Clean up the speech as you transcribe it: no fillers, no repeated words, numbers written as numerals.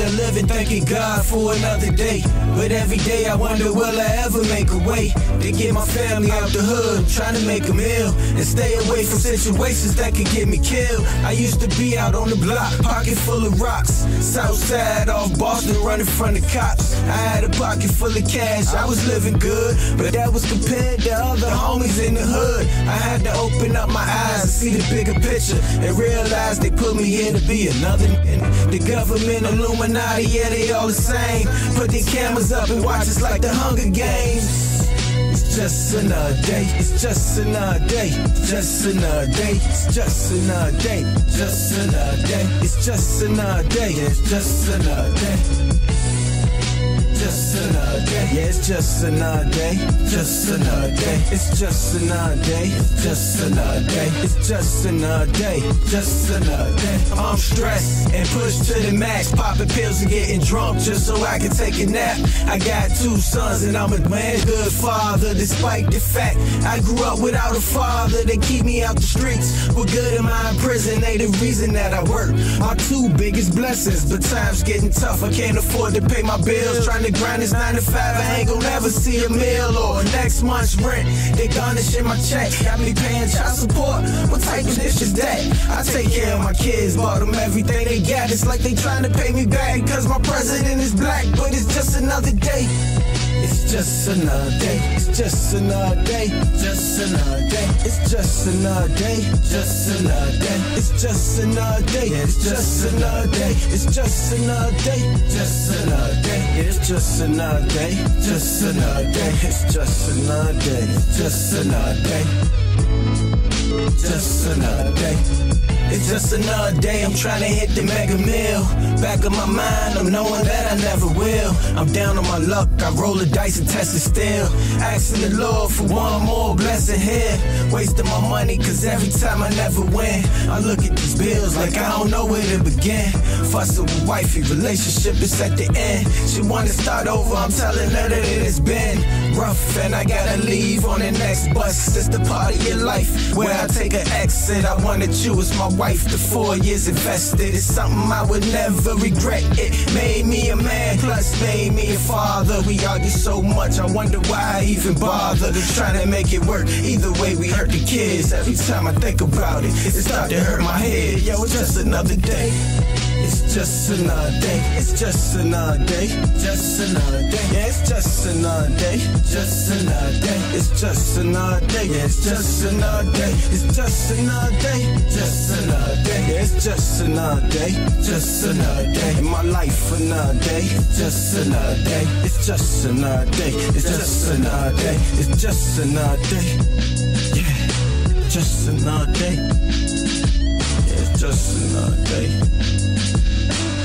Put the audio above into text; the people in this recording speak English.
of living, thanking God for another day. But every day I wonder, will I ever make a way to get my family out the hood? I'm trying to make a meal and stay away from situations that could get me killed. I used to be out on the block, pocket full of rocks. Southside off Boston, running from the cops. I had a pocket full of cash, I was living good, but that was compared to other homies in the hood. I had to open up my eyes and see the bigger picture and realize they put me here to be another. The government, Illuminati, yeah, they all the same. Put their cameras up and watch us like the Hunger Games. It's just another day, it's just another day, just another day, it's just another day, just another day, it's just another day, it's just another day. Just another day, yeah, it's just another day, just another day, it's just another day, just another day, it's just another day, just another day. I'm stressed and pushed to the max, popping pills and getting drunk just so I can take a nap. I got 2 sons and I'm a man, good father, despite the fact I grew up without a father. They keep me out the streets, what good am I in prison? They the reason that I work. My 2 biggest blessings, but times getting tough, I can't afford to pay my bills, trying to grind this 9 to 5, I ain't gon' never see a meal or next month's rent. They garnishing my check, got me paying child support. What type of dish is that? I take care of my kids, bought them everything they got. It's like they trying to pay me back, cause my president is black, but it's just another day. It's just another day, it's just another day, just another day, it's just another day, just another day, it's just another day, it's just another day, it's just another day, just another day, it's just another day, just another day, it's just another day, just another day, just another day. It's just another day, I'm trying to hit the mega meal. Back of my mind, I'm knowing that I never will. I'm down on my luck, I roll the dice and test it still. Asking the Lord for one more blessing here. Wasting my money, cause every time I never win. I look at these bills like I don't know where to begin. Fussing with wifey, relationship is at the end. She wanna start over, I'm telling her that it has been rough and I gotta leave on the next bus. It's the part of your life where I take an exit. I wanted you as my wife, the 4 years invested. It's something I would never regret. It made me a man, plus made me a father. We argue so much, I wonder why I even bother to try to make it work. Either way, we hurt the kids. Every time I think about it, it starts to hurt my head. Yo, it's just another day. It's just another day, it's just another day, just another day, yeah, it's just another day, just another day, it's just another day, yeah, it's just another day, it's just another day, just another day, yeah, it's just another day, just another day, in my life another day, just another day, it's just another day, it's just another day, it's just another day, yeah, just another day, yeah, it's just another day.